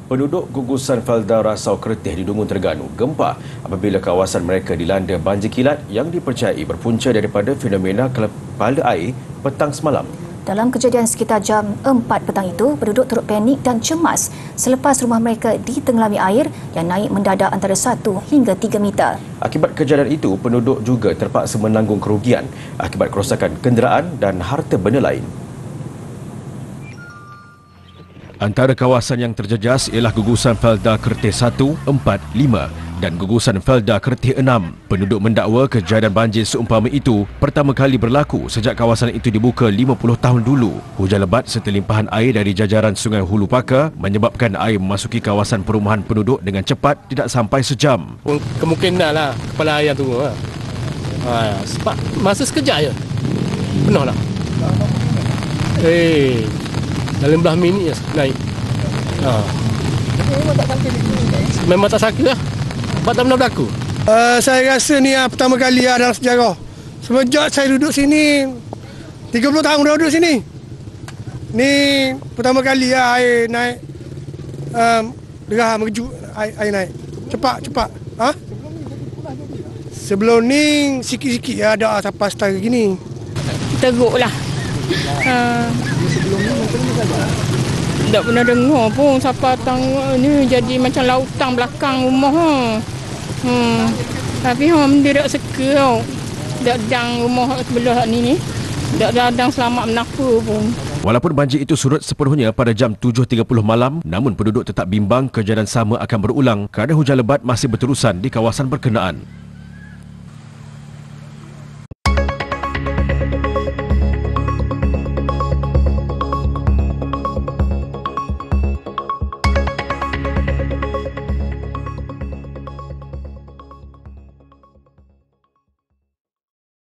Penduduk gugusan Felda Rasau Kertih di Dungun Terengganu gempar apabila kawasan mereka dilanda banjir kilat yang dipercayai berpunca daripada fenomena kepala air petang semalam. Dalam kejadian sekitar jam 4 petang itu, penduduk turut panik dan cemas selepas rumah mereka ditenggelami air yang naik mendadak antara 1 hingga 3 meter. Akibat kejadian itu, penduduk juga terpaksa menanggung kerugian akibat kerosakan kenderaan dan harta benda lain. Antara kawasan yang terjejas ialah gugusan Felda Kertih 1, 4, 5 dan gugusan Felda Kertih 6. Penduduk mendakwa kejadian banjir seumpama itu pertama kali berlaku sejak kawasan itu dibuka 50 tahun dulu. Hujan lebat serta limpahan air dari jajaran Sungai Hulu Paka menyebabkan air memasuki kawasan perumahan penduduk dengan cepat tidak sampai sejam. Kemungkinanlah kepala air tu. Sebab masa sekejap je. Penuh lah. Dalam belah minit je naik. Memang tak sangka lah. Sebab tak pernah berlaku. Saya rasa ni pertama kali dalam sejarah. Semenjak saya duduk sini, 30 tahun dah duduk sini. Ni pertama kali air naik. Derah mengejut air naik. Cepat. Sebelum ni sikit-sikit ada sampai setara gini. Teruk lah. Tak pernah dengar pun siapa tang ni jadi macam lautan belakang rumah. Tapi mendirak seka tau. Tak dang rumah sebelah ni. Tak ada selamat menapa pun. Walaupun banjir itu surut sepenuhnya pada jam 7.30 malam, namun penduduk tetap bimbang kejadian sama akan berulang kerana hujan lebat masih berterusan di kawasan berkenaan.